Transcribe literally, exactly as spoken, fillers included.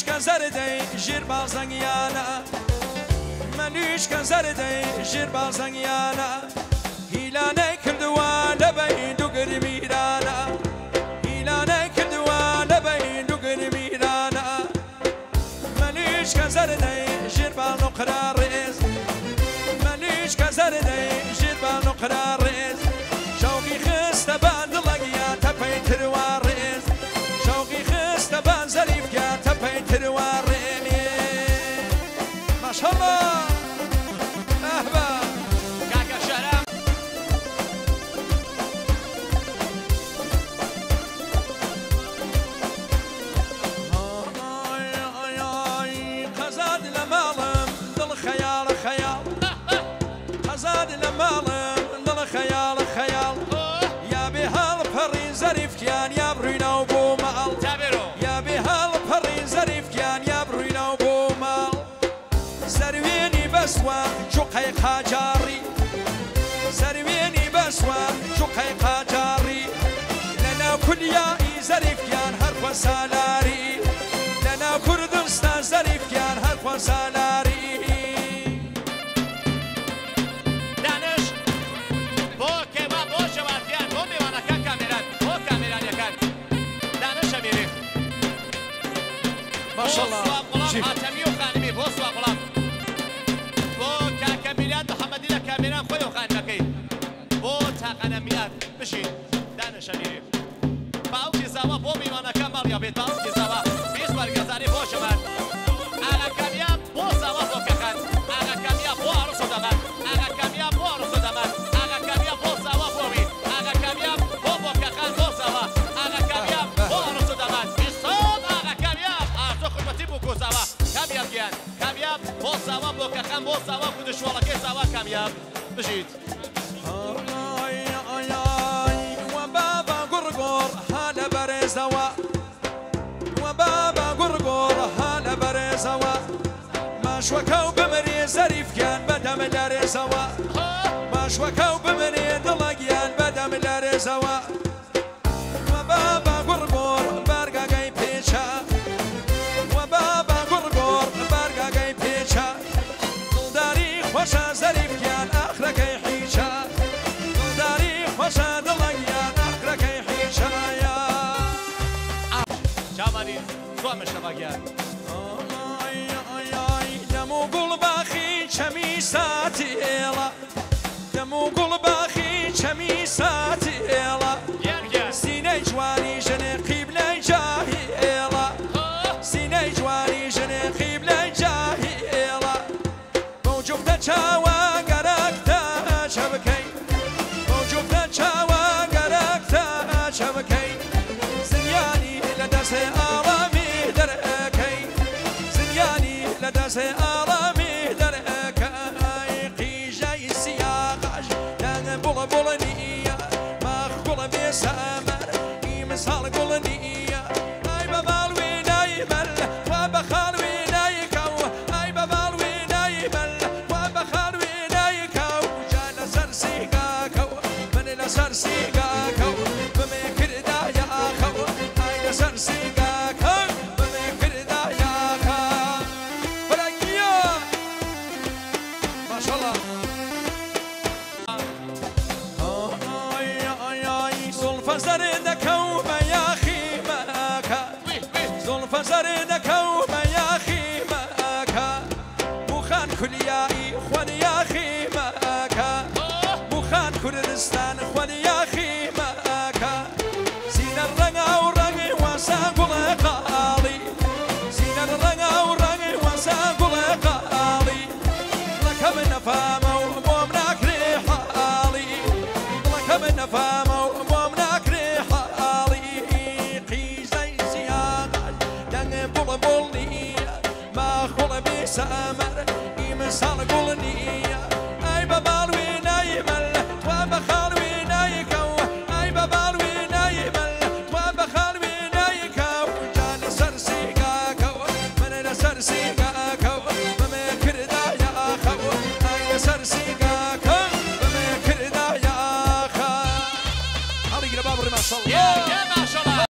زردي جير بازنيانا منيش كان زردي جير بازنيانا هيلانا كردوا لبين دوغر ميرانا هيلانا كردوا لبين دوغر ميرانا منيش كان زردي جير بانو قرار رئيس منيش كان زردي جير بانو قرار رئيس شوقي خست بان دلقيا تبين تروار رئيس شوقي خست بان زريف يا تبين تروار رئيس ما شاء الله اهبا كاكا شرم خزاد لمالم دل خيال خيال خزاد لمالم دل خيال خيال يا بهال فرين زريف كان يا بروينا وبومال يا بهال فرين زريف كان يا بروينا وبومال زرويني بسوا شقي قاجاري زرويني بسوا شقي قاجاري لنا كل يا زريف كان هرب سالاري لنا كردستان زريف كان هرب سالاري دانش بو كيما بو شواتيان بو ميوانا كان كاميران بو كاميران يكان دانش اميري ما شاء الله غلام حاتمي وخانمي بو سوا غلام بو كاميران محمدي لا كاميران خويا وخانمكي بو تاقنميات بشين دانش اميري باوكي زاوا بو ميوانا كان ماليا بيت باوكي زاوا بيس برگزاری بو شوان اغا کامیاب بو زاوا بو کخان اغا کامیاب بو عروس دمن اغا کامیاب بو عروس دمن اغا کامیاب بو زاوا بو وی اغا کامیاب بو بو کخان بو زاوا اغا کامیاب بو عروس دمن بيصوت اغا کامیاب ارزو خدمتی بو کو زاوا کامیاب گیان کامیاب بو زاوا بو کخان بو زاوا کود شوالکی زاوا کامیاب بجید هلا برزوا وبابا قرقور هلا برزوا ما شوكوا بمري زريف كان بدم دارزوا ما شوكوا بمري دلقيان بدم دارزوا وبابا قرقور برقا جاي بيشا وبابا قرقور برقا جاي بيشا داري خوشا زريف كان اخرك يحيشا داري خوشا دلقيان اخرك يحيشا جامانی تو هم اشتباهیان آی آی آی دمو گل باخی چمی ساتی الا دمو گل باخی چمی ساتی الا سینه جوانی جنه قبله جاهی الا سینه جوانی جنه قبله جاهی الا موجود چاوا گرکتا شبکی موجود چاوا گرکتا شبکی زنیانی لدست آرامی درکی زنیانی لدست آرامی درکی قیجای سیاقش دن بول بولنیه مخول بیسامر ایمسال گلنیه ای ببالوی نایمل و بخالوی نایکو ای ببالوی نایمل و بخالوی نایکو جان سرسیگاکو من لسرسیگاکو بمکر دایا خو ای سرسیگاکو بمکر دایا خو برکیا ما شاء الله آی آی آی زلف زردکو یا خیمکا زلف زردکو یا خیمکا بوخان کلیایی خوان یا خیمکا بوخان کردستان خوان یا خیمکا زین الرنگ او رنگ واسا گل قالی زین الرنگ او رنگ واسا گل قالی لکم نفامو بوم نکری حالی لکم نفامو بوم نکری حالی قیزای زیادت دنگ بول بولنیه ما خول بیسامر ایمسال گلنیه ای ببالوی نایمل و بخالوی نایکو ای ببالوی نایمل و بخالوی نایکو جان سرسیگاکو من سرسیگاکو بمکر دایا خو ای سرسیگاکو بمکر دایا خو هلی گربابر ما شاء الله يا ما شاء الله